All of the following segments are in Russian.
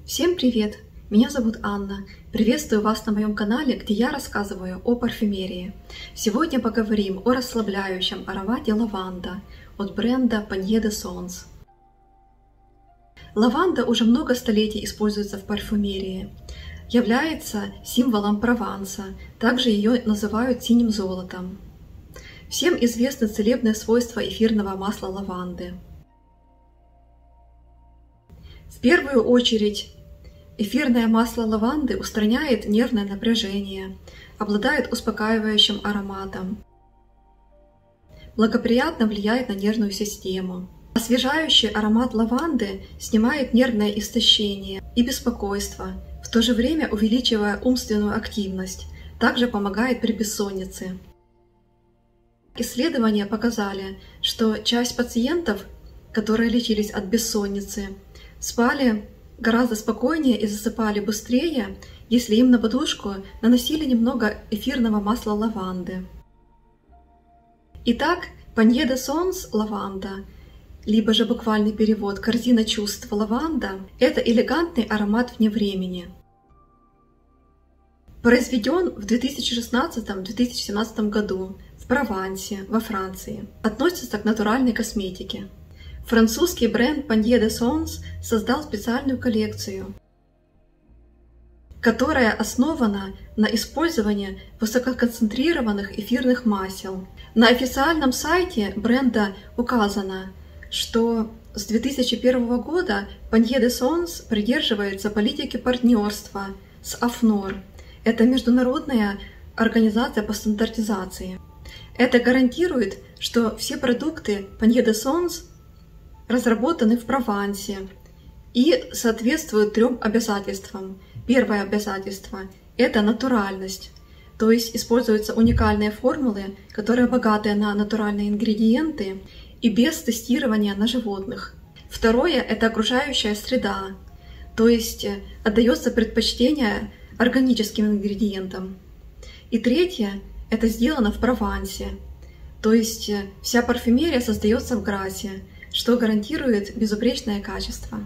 Всем привет! Меня зовут Анна. Приветствую вас на моем канале, где я рассказываю о парфюмерии. Сегодня поговорим о расслабляющем аромате лаванда от бренда Panier d'Essence. Лаванда уже много столетий используется в парфюмерии. Является символом Прованса, также ее называют синим золотом. Всем известны целебные свойства эфирного масла лаванды. В первую очередь, эфирное масло лаванды устраняет нервное напряжение, обладает успокаивающим ароматом, благоприятно влияет на нервную систему. Освежающий аромат лаванды снимает нервное истощение и беспокойство, в то же время увеличивая умственную активность, также помогает при бессоннице. Исследования показали, что часть пациентов, которые лечились от бессонницы, спали гораздо спокойнее и засыпали быстрее, если им на подушку наносили немного эфирного масла лаванды. Итак, Panier d'Essence лаванда, либо же буквальный перевод «корзина чувств лаванда» — это элегантный аромат вне времени. Произведен в 2016-2017 году в Провансе, во Франции. Относится к натуральной косметике. Французский бренд Panier d'Essence создал специальную коллекцию, которая основана на использовании высококонцентрированных эфирных масел. На официальном сайте бренда указано, что с 2001 года Panier d'Essence придерживается политики партнерства с AFNOR. Это международная организация по стандартизации. Это гарантирует, что все продукты Panier d'Essence разработаны в Провансе и соответствуют 3 обязательствам. Первое обязательство – это натуральность, то есть используются уникальные формулы, которые богаты на натуральные ингредиенты и без тестирования на животных. Второе – это окружающая среда, то есть отдается предпочтение органическим ингредиентам. И третье – это сделано в Провансе, то есть вся парфюмерия создается в Грасе, что гарантирует безупречное качество.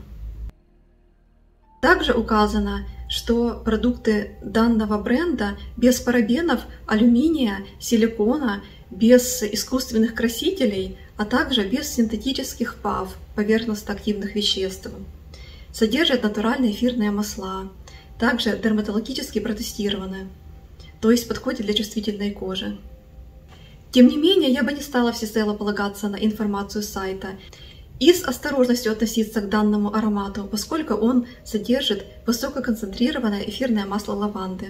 Также указано, что продукты данного бренда без парабенов, алюминия, силикона, без искусственных красителей, а также без синтетических ПАВ, поверхностно-активных веществ. Содержат натуральные эфирные масла, также дерматологически протестированы, то есть подходят для чувствительной кожи. Тем не менее, я бы не стала всецело полагаться на информацию сайта и с осторожностью относиться к данному аромату, поскольку он содержит высококонцентрированное эфирное масло лаванды.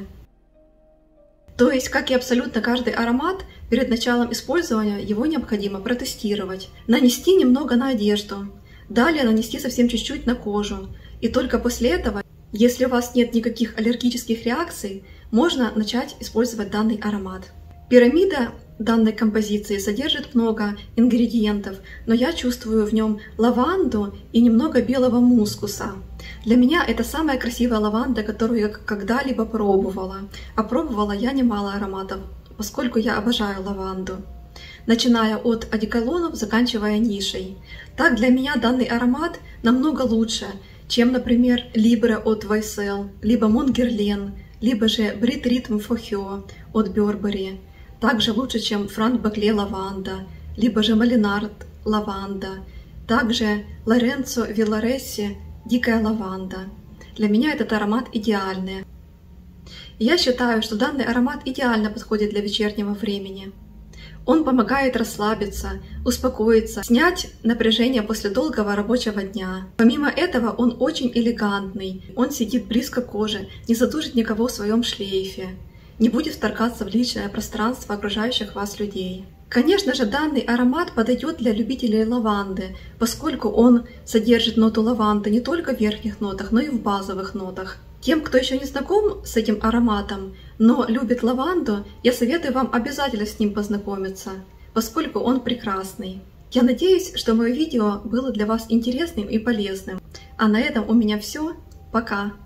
То есть, как и абсолютно каждый аромат, перед началом использования его необходимо протестировать, нанести немного на одежду, далее нанести совсем чуть-чуть на кожу, и только после этого, если у вас нет никаких аллергических реакций, можно начать использовать данный аромат. Пирамида данной композиции содержит много ингредиентов, но я чувствую в нем лаванду и немного белого мускуса. Для меня это самая красивая лаванда, которую я когда-либо пробовала. А пробовала я немало ароматов, поскольку я обожаю лаванду, начиная от одеколонов, заканчивая нишей. Так, для меня данный аромат намного лучше, чем, например, Libre от YSL, либо Mon Guerlain, либо же Brit Rhythm Faucheux от Burberry. Также лучше, чем Franck Baclé лаванда, либо же Molinard лаванда, также Лоренцо Вилларесси дикая лаванда. Для меня этот аромат идеальный. Я считаю, что данный аромат идеально подходит для вечернего времени. Он помогает расслабиться, успокоиться, снять напряжение после долгого рабочего дня. Помимо этого, он очень элегантный, он сидит близко к коже, не задушит никого в своем шлейфе, не будет вторгаться в личное пространство окружающих вас людей. Конечно же, данный аромат подойдет для любителей лаванды, поскольку он содержит ноту лаванды не только в верхних нотах, но и в базовых нотах. Тем, кто еще не знаком с этим ароматом, но любит лаванду, я советую вам обязательно с ним познакомиться, поскольку он прекрасный. Я надеюсь, что мое видео было для вас интересным и полезным. А на этом у меня все. Пока!